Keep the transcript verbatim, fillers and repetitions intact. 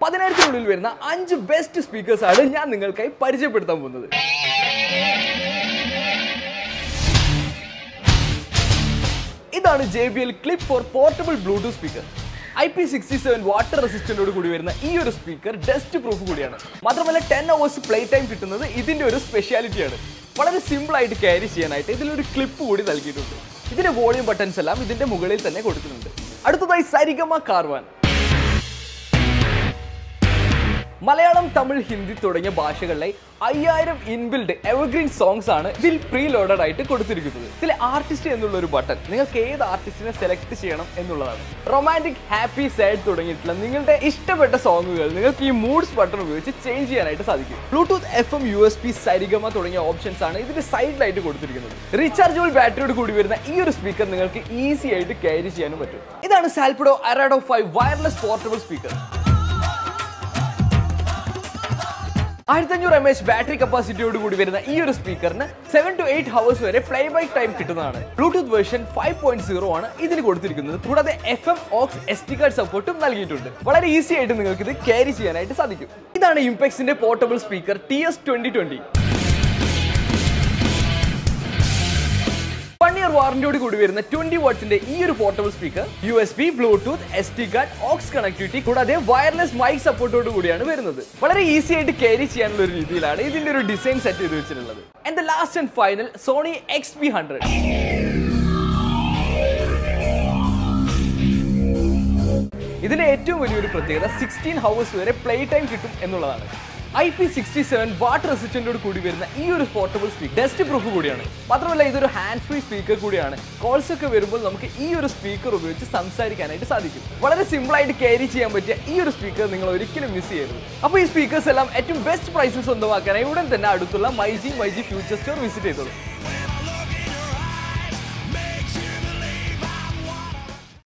പതിനായിരത്തിനുള്ളിൽ വരുന്ന അഞ്ച് best speakers ആണ് ഞാൻ നിങ്ങൾക്കായി പരിചയപ്പെടുത്താൻ പോകുന്നത്. ഇതാണ് J B L clip four portable bluetooth speaker. I P sixty seven water റെസിസ്റ്റന്റോട് കൂടി വരുന്ന ഈ ഒരു സ്പീക്കർ ഡസ്റ്റ് പ്രൂഫ് കൂടിയാണ്. മാത്രമല്ല ടെൻ അവേഴ്സ് പ്ലേ ടൈം കിട്ടുന്നത് ഇതിന്റെ ഒരു സ്പെഷ്യാലിറ്റിയാണ്. വളരെ സിമ്പിൾ ആയിട്ട് ക്യാരി ചെയ്യാനായിട്ട് ഇതിലൊരു ക്ലിപ്പ് കൂടി നൽകിയിട്ടുണ്ട്. ഇതിന്റെ വോളിയം ബട്ടൺസ് എല്ലാം ഇതിന്റെ മുകളിൽ തന്നെ കൊടുത്തിട്ടുണ്ട്. അടുത്തതായി സരിഗമ കാർവാൻ. മലയാളം, തമിഴ്, ഹിന്ദി തുടങ്ങിയ ഭാഷകളിലെ അയ്യായിരം ഇൻബിൽഡ് എവർഗ്രീൻ സോങ്സ് ആണ് ഇതിൽ പ്രീ ലോഡഡ് ആയിട്ട് കൊടുത്തിരിക്കുന്നത്. ഇതിലെ ആർട്ടിസ്റ്റ് എന്നുള്ള ഒരു ബട്ടൺ നിങ്ങൾക്ക് ഏത് ആർട്ടിസ്റ്റിനെ സെലക്ട് ചെയ്യണം എന്നുള്ളതാണ്. റൊമാൻറ്റിക്, ഹാപ്പി, സാഡ് തുടങ്ങിയിട്ടുള്ള നിങ്ങളുടെ ഇഷ്ടപ്പെട്ട സോങ്ങുകൾ നിങ്ങൾക്ക് ഈ മൂഡ്സ് ബട്ടൺ ഉപയോഗിച്ച് ചേഞ്ച് ചെയ്യാനായിട്ട് സാധിക്കും. Bluetooth, F M, U S P, Saregama തുടങ്ങിയ ഓപ്ഷൻസ് ആണ് ഇതിന്റെ സൈഡിലായിട്ട് കൊടുത്തിരിക്കുന്നത്. റീചാർജബിൾ ബാറ്ററിയോട് കൂടി വരുന്ന ഈ ഒരു സ്പീക്കർ നിങ്ങൾക്ക് ഈസി ആയിട്ട് ക്യാരി ചെയ്യാനും പറ്റും. ഇതാണ് സാൽപിഡോ അറാഡോ ഫൈവ് വയർലെസ് പോർട്ടബിൾ സ്പീക്കർ. ആയിരത്തി അഞ്ഞൂറ് എം എച്ച് ബാറ്ററി കപ്പാസിറ്റിയോട് കൂടി വരുന്ന ഈ ഒരു സ്പീക്കറിന് സെവൻ ടു എയ്റ്റ് ഹവേഴ്സ് വരെ പ്ലേ ബാക്ക് ടൈം കിട്ടുന്നതാണ്. Bluetooth version five point zero ആണ് ഇതിന് കൊടുത്തിരിക്കുന്നത്. കൂടാതെ F M, aux, S D card സപ്പോർട്ടും നൽകിയിട്ടുണ്ട്. വളരെ ഈസി ആയിട്ട് നിങ്ങൾക്ക് ഇത് ക്യാരി ചെയ്യാനായിട്ട് സാധിക്കും. ഇതാണ് ഇംപെക്സിന്റെ portable speaker T S twenty twenty. One year വാറന്റിയോട് കൂടി വരുന്ന ട്വന്റി വാട്ട്സിന്റെ ഈ ഒരു portable speaker U S B, bluetooth, S D card, aux connectivity കൂടാതെ വയർലെസ് മൈക്ക് സപ്പോർട്ടോട് കൂടിയാണ് വരുന്നത്. വളരെ ഈസി ആയിട്ട് ക്യാരി ചെയ്യാനുള്ള ഒരു രീതിയിലാണ് ഇതിന്റെ ഒരു ഡിസൈൻ സെറ്റ് ചെയ്ത് വെച്ചിട്ടുള്ളത്. And the last and final Sony X P hundred. ഇതിന്റെ ഏറ്റവും വലിയൊരു പ്രത്യേകത സിക്സ്റ്റീൻ ഹവേഴ്സ് വരെ പ്ലേ ടൈം കിട്ടും എന്നുള്ളതാണ്. I P sixty seven water റെസിസ്റ്റന്റോട് കൂടി വരുന്ന ഈ ഒരു പോർട്ടബിൾ സ്പീക്കർ ഡസ്റ്റ് പ്രൂഫ് കൂടിയാണ്. മാത്രമല്ല ഇതൊരു ഹാൻഡ് ഫ്രീ സ്പീക്കർ കൂടിയാണ്. കോൾസ് ഒക്കെ വരുമ്പോൾ നമുക്ക് ഈ ഒരു സ്പീക്കർ ഉപയോഗിച്ച് സംസാരിക്കാനായിട്ട് സാധിക്കും. വളരെ സിമ്പിൾ ആയിട്ട് ക്യാരി ചെയ്യാൻ പറ്റിയ ഈ ഒരു സ്പീക്കർ നിങ്ങൾ ഒരിക്കലും മിസ് ചെയ്യരുത്. അപ്പോൾ ഈ സ്പീക്കേഴ്സ് എല്ലാം ഏറ്റവും ബെസ്റ്റ് പ്രൈസിൽ സ്വന്തമാക്കാനായി ഉടൻ തന്നെ അടുത്തുള്ള myG myG future store visit ചെയ്തോളൂ.